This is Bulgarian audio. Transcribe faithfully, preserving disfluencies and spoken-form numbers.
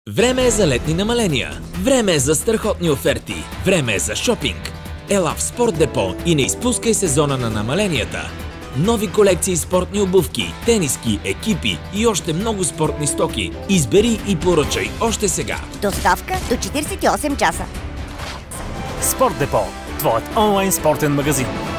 Време е за летни намаления. Време е за страхотни оферти. Време е за шопинг. Ела в Спорт Депо и не изпускай сезона на намаленията. Нови колекции спортни обувки, тениски, екипи и още много спортни стоки. Избери и поръчай още сега. Доставка до четиридесет и осем часа. Спорт Депо – твоят онлайн спортен магазин.